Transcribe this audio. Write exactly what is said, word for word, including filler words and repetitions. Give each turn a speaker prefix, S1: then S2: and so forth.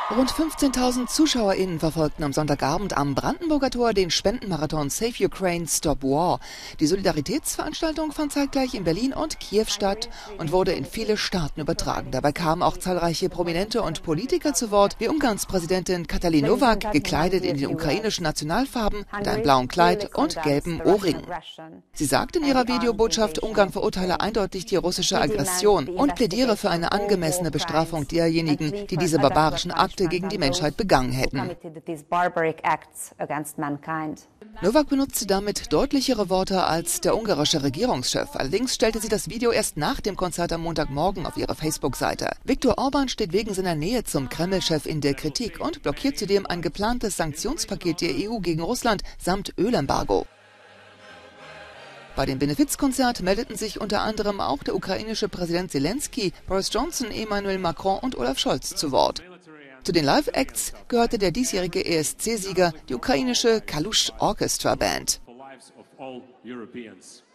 S1: Rund fünfzehntausend ZuschauerInnen verfolgten am Sonntagabend am Brandenburger Tor den Spendenmarathon Save Ukraine Stop War. Die Solidaritätsveranstaltung fand zeitgleich in Berlin und Kiew statt und wurde in viele Staaten übertragen. Dabei kamen auch zahlreiche Prominente und Politiker zu Wort, wie Ungarns Präsidentin Katalin Nowak, gekleidet in den ukrainischen Nationalfarben, mit einem blauen Kleid und gelben Ohrringen. Sie sagte in ihrer Videobotschaft, Ungarn verurteile eindeutig die russische Aggression und plädiere für eine angemessene Bestrafung derjenigen, die diese barbarischen Akte gegen die Menschheit begangen hätten. Nowak benutzte damit deutlichere Worte als der ungarische Regierungschef. Allerdings stellte sie das Video erst nach dem Konzert am Montagmorgen auf ihre Facebook-Seite. Viktor Orban steht wegen seiner Nähe zum Kreml-Chef in der Kritik und blockiert zudem ein geplantes Sanktionspaket der E U gegen Russland samt Ölembargo. Bei dem Benefizkonzert meldeten sich unter anderem auch der ukrainische Präsident Zelensky, Boris Johnson, Emmanuel Macron und Olaf Scholz zu Wort. Zu den Live-Acts gehörte der diesjährige E S C-Sieger, die ukrainische Kalush Orchestra Band.